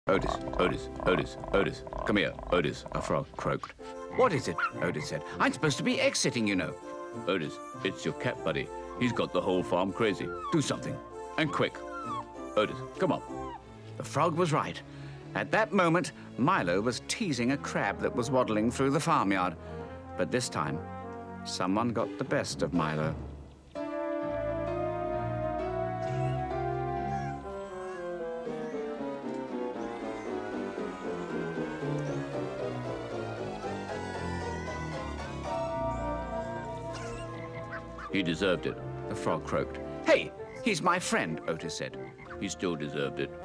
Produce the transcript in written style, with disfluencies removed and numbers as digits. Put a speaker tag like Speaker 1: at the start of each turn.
Speaker 1: Otis, Otis, Otis, Otis. Come here, Otis, a frog croaked. What is it? Otis said. I'm supposed to be egg-sitting, you know. Otis, it's your cat buddy. He's got the whole farm crazy. Do something, and quick. Otis, come on. The frog was right. At that moment, Milo was teasing a crab that was waddling through the farmyard. But this time, someone got the best of Milo. He deserved it, the frog croaked. Hey, he's my friend, Otis said. He still deserved it.